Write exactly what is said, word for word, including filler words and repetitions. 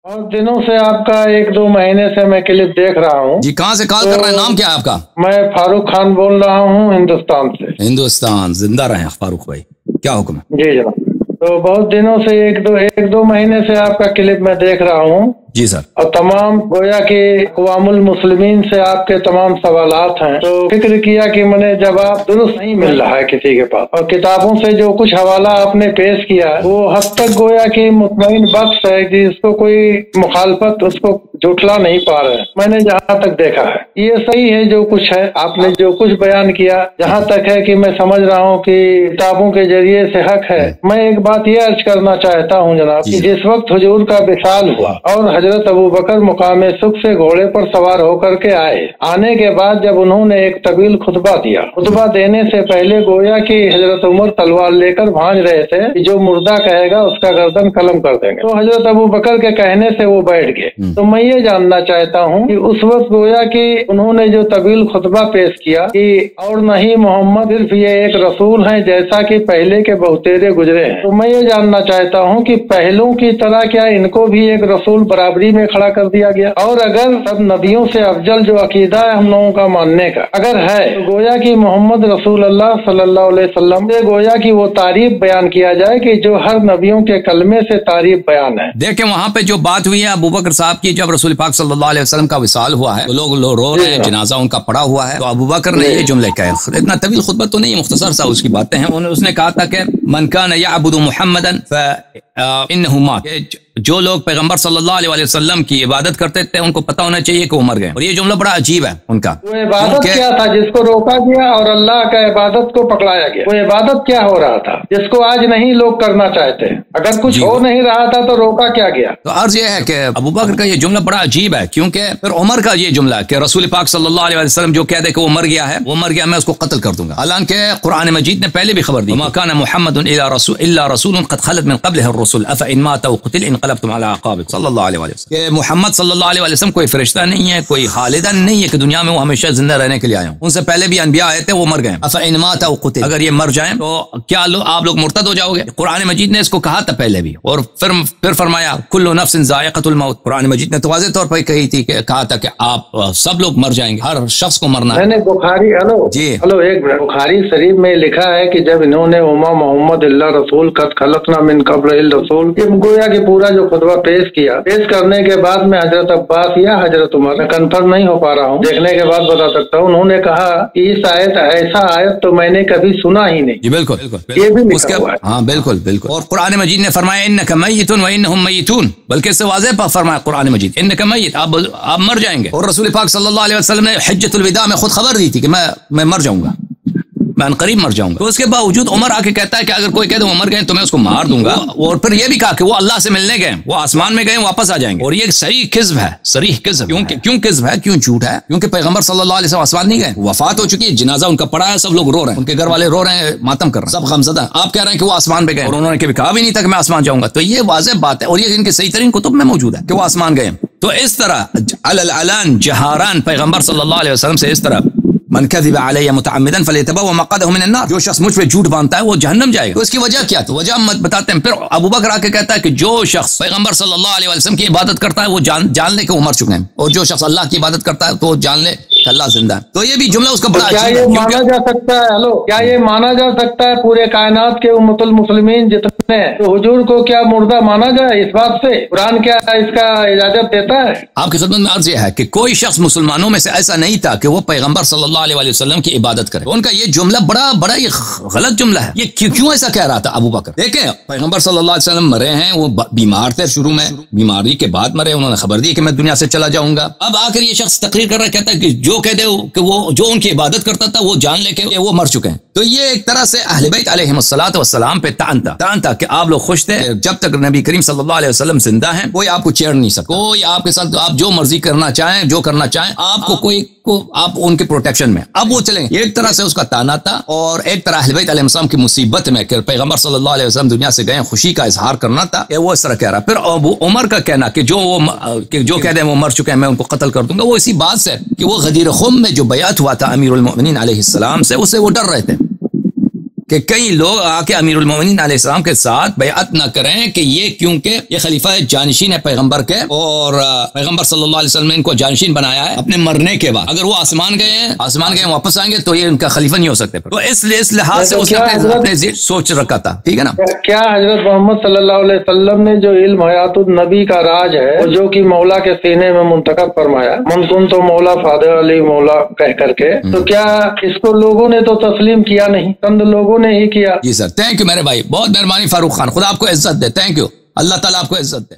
اور دنوں سے آپ کا ایک دو مہینے سے میں کلپ دیکھ رہا ہوں جی۔ کہاں سے کال تو کر رہے ہیں؟ نام کیا ہے آپ کا؟ میں فاروق خان بول رہا ہوں ہندوستان سے۔ ہندوستان زندہ رہیں فاروق بھائی، کیا حکم ہے؟ جی جناب، تو بہت دنوں سے ایک دو ایک دو مہینے سے آپ کا کلپ میں دیکھ رہا ہوں جی سر۔ اور تمام گویا کہ اقوام المسلمین سے آپ کے تمام سوالات ہیں، تو فکر کیا کہ میں نے جواب درست نہیں مل رہا ہے کسی کے پاس، اور کتابوں سے جو کچھ حوالہ آپ نے پیش کیا وہ حد تک گویا کہ مطمئن بخش ہے کہ اس کو کوئی مخالفت اس کو جھٹلا نہیں پا رہے ہیں۔ میں نے جہاں تک دیکھا ہے یہ صحیح ہے، جو کچھ ہے آپ نے جو کچھ بیان کیا جہاں تک ہے کہ میں سمجھ رہا ہوں کہ کتابوں کے ذریعے سے حق ہے۔ میں ایک بات یہ عرض کرنا چاہتا ہوں جناب کہ جس وقت حضور کا وصال ہوا اور حضرت ابو بکر مقام سکھ سے گھوڑے پر سوار ہو کر کے آئے، آنے کے بعد جب انہوں نے ایک طویل خطبہ دیا، خطبہ دینے سے پہلے گویا کہ حضرت عمر تلوار لے کر بھانج رہے تھے کہ جو مردہ کہے گا اس کا گردن قلم کر دیں گے، تو حضرت ابو بکر کے کہنے سے وہ بیٹھ گئے۔ تو میں یہ جاننا چاہتا ہوں کہ اس وقت گویا کہ انہوں نے جو طویل خطبہ پیش کیا کہ اور نہیں محمد صرف یہ ایک رسول ہیں جیسا کہ پہلے کے بہتیرے گزرے ہیں، تو میں یہ جاننا چاہتا ہوں کہ پہلوں کی طرح کیا ان کو بھی ایک رسول برابری میں کھڑا کر دیا گیا؟ اور اگر سب نبیوں سے افضل جو عقیدہ ہے ہم لوگوں کا ماننے کا اگر ہے تو گویا کہ محمد رسول اللہ صلی اللہ علیہ وسلم سے گویا کہ وہ تعریف بیان کیا جائے کہ جو ہر نبیوں کے کلمے سے تعریف بیان ہے۔ دیکھیں وہاں پہ جو بات ہوئی ہے ابو بکر صاحب کی، جب رسول پاک صلی اللہ علیہ وسلم کا وصال ہوا ہے تو لوگ لوگ رو رہے ہیں، جنازہ ان کا پڑا ہوا ہے، تو ابو بکر نے یہ جملے کہے، اتنا طویل خطبہ تو نہیں، مختصر سا اس کی باتیں ہیں۔ اس نے کہا تھا کہ من کان یعبد محمدا فانہ مات، جو لوگ پیغمبر صلی اللہ علیہ وسلم کی عبادت کرتے تھے ان کو پتہ ہونا چاہیے کہ وہ مر گئے، اور یہ جملہ بڑا عجیب ہے ان کا۔ وہ عبادت کیا تھا جس کو روکا گیا اور اللہ کا عبادت کو پکڑایا گیا؟ وہ عبادت کیا ہو رہا تھا جس کو آج نہیں لوگ کرنا چاہتے؟ اگر کچھ ہو نہیں رہا تھا تو روکا کیا گیا؟ تو عرض یہ ہے کہ ابو بکر کا یہ جملہ بڑا عجیب ہے، کیونکہ پھر عمر کا یہ جملہ کہ رسول پاک صلی اللہ علیہ وسلم جو کہہ دے کہ وہ مر گیا ہے، وہ مر گیا، میں اس کو قتل کر دوں گا، حالانکہ قرآن مجید نے پہلے بھی خبر دی، وما كان محمد الا رسول الا رسول قد خلت من قبله الرسل افان مات او قتل انقلبتم على اعقابكم صلی اللہ علیہ وسلم، کہ محمد صلی اللہ علیہ وسلم کوئی فرشتہ نہیں ہے، کوئی خالدہ نہیں ہے کہ دنیا میں وہ ہمیشہ زندہ رہنے کے لیے آئے ہوں، ان سے پہلے بھی انبیاء آئے تھے وہ مر گئے، افان مات او قتل، اگر یہ مر جائیں تو کیا آپ لوگ مرتد ہو جاؤ گے؟ قرآن مجید نے اس کو کہا تھا پہلے بھی، اور پھر پھر فرمایا کل نفس ذائقۃ الموت، قرآن مجید نے تو واضح طور پر کہی تھی کہ کہا تھا کہ آپ سب لوگ مر جائیں گے، ہر شخص کو مرنا ہے۔ میں نے بخاری ہلو جی ہلو ایک منٹ، بخاری شریف میں لکھا ہے کہ جب انہوں نے وما محمد اللہ رسول قد خلقنا من قبل الرسول، یہ گویا کہ پورا جو خطبہ پیش کیا، پیش کرنے کے بعد میں حضرت عباس یا حضرت عمر میں کنفرم نہیں ہو پا رہا ہوں، دیکھنے کے بعد بتا سکتا ہوں، انہوں نے کہا کہ اس آیت ایسا آیت تو میں نے کبھی سنا ہی نہیں۔ جی بالکل، یہ بھی اس لکھا کے ہوا ہے۔ ہاں بالکل بالکل، اور قرآن مجید نے فرمایا انک میت و انہم میتون، بلکہ اس سے واضح پر فرمایا قرآن مجید انک میت، آپ آپ مر جائیں گے، اور رسول پاک صلی اللہ علیہ وسلم نے حجۃ الوداع میں خود خبر دی تھی کہ میں میں مر جاؤں گا، میں قریب مر جاؤں گا، تو اس کے باوجود عمر آ کے کہتا ہے کہ اگر کوئی کہہ دے وہ مر گئے تو میں اس کو مار دوں گا، اور پھر یہ بھی کہا کہ وہ اللہ سے ملنے گئے، وہ آسمان میں گئے واپس آ جائیں گے، اور یہ ایک صحیح کذب ہے، صریح کذب۔ کیونکہ کیوں کذب ہے، کیوں جھوٹ ہے؟ کیونکہ پیغمبر صلی اللہ علیہ وسلم آسمان نہیں گئے، وفات ہو چکی ہے، جنازہ ان کا پڑا ہے، سب لوگ رو رہے ہیں، ان کے گھر والے رو رہے ہیں، ماتم کر رہے ہیں، سب غمزدہ ہیں، آپ کہہ رہے ہیں کہ وہ آسمان پہ گئے، اور انہوں نے کبھی کہا بھی نہیں تھا کہ میں آسمان جاؤں گا، تو یہ واضح بات ہے، اور یہ ان کے صحیح ترین کتب میں موجود ہے کہ وہ آسمان گئے۔ تو اس طرح علی العلان جہاران پیغمبر صلی اللہ علیہ وسلم سے اس طرح من کذب علی متعمدا فلیتبوأ مقعدہ من النار، جو شخص مجھ پہ جھوٹ باندھتا ہے وہ جہنم جائے گا۔ تو اس کی وجہ کیا؟ تو وجہ ہم بتاتے ہیں۔ پھر ابو بکر آ کے کہتا ہے کہ جو شخص پیغمبر صلی اللہ علیہ وسلم کی عبادت کرتا ہے وہ جان جان لے کہ وہ مر چکے ہیں، اور جو شخص اللہ کی عبادت کرتا ہے تو وہ جان لے کہ اللہ زندہ ہے۔ تو یہ بھی جملہ اس کا بڑا کیا یہ مانا جا سکتا ہے ہلو کیا یہ مانا جا سکتا ہے پورے کائنات کے امت المسلمین جتنے ہیں تو حضور کو کیا مردہ مانا جائے؟ اس بات سے قرآن کیا اس کا اجازت دیتا ہے؟ آپ کی خدمت میں عرض یہ ہے کہ کوئی شخص مسلمانوں میں سے ایسا نہیں تھا کہ وہ پیغمبر صلی اللہ علیہ وسلم کی عبادت کرے، ان کا یہ جملہ بڑا بڑا یہ غلط جملہ ہے۔ یہ کیوں کیوں ایسا کہہ رہا تھا ابو بکر؟ دیکھیں پیغمبر صلی اللہ علیہ وسلم مرے ہیں، وہ بیمار تھے، شروع میں بیماری کے بعد مرے، انہوں نے خبر دی کہ میں دنیا سے چلا جاؤں گا۔ اب آ کر یہ شخص تقریر کر رہا ہے، کہتا ہے کہ جو کہہ دے کہ وہ جو ان کی عبادت کرتا تھا وہ جان لے کہ وہ مر چکے ہیں۔ تو یہ ایک طرح سے اہل بیت علیہم الصلوۃ والسلام پہ طعن تھا طعن تھا کہ آپ لوگ خوش تھے جب تک نبی کریم صلی اللہ علیہ وسلم زندہ ہیں، کوئی آپ کو چھیڑ نہیں سکتا، کوئی آپ کے ساتھ آپ جو مرضی کرنا چاہیں جو کرنا چاہیں آپ کو کوئی کو آپ ان کے پروٹیکشن میں، اب وہ چلیں یہ ایک طرح سے اس کا طعنہ تھا، اور ایک طرح اہل بیت علیہ السلام کی مصیبت میں کہ پیغمبر صلی اللہ علیہ وسلم دنیا سے گئے خوشی کا اظہار کرنا تھا کہ وہ اس طرح کہہ رہا۔ پھر ابو عمر کا کہنا کہ جو وہ کہ جو کہہ دیں وہ مر چکے ہیں میں ان کو قتل کر دوں گا، وہ اسی بات سے کہ وہ غدیر خم میں جو بیعت ہوا تھا امیر المؤمنین علیہ السلام سے، اسے وہ ڈر رہے تھے، کہ کئی لوگ آ کے امیر المومنین علیہ السلام کے ساتھ بیعت نہ کریں کہ یہ کیونکہ یہ خلیفہ جانشین ہے پیغمبر کے، اور پیغمبر صلی اللہ علیہ وسلم نے ان کو جانشین بنایا ہے اپنے مرنے کے بعد، اگر وہ آسمان گئے ہیں آسمان گئے واپس آئیں گے تو یہ ان کا خلیفہ نہیں ہو سکتے، تو اس لیے اس لحاظ سے اس نے اپنے سوچ رکھا تھا، ٹھیک ہے نا۔ کیا حضرت محمد صلی اللہ علیہ وسلم نے جو علم حیات النبی کا راج ہے جو کہ مولا کے سینے میں منتخب فرمایا، من کن تو مولا فادر علی مولا کہہ کر کے، تو کیا اس کو لوگوں نے تو تسلیم کیا نہیں، چند لوگوں نے ہی کیا؟ جی سر، تھینک یو میرے بھائی، بہت مہربانی فاروق خان، خدا آپ کو عزت دے، تھینک یو، اللہ تعالیٰ آپ کو عزت دے۔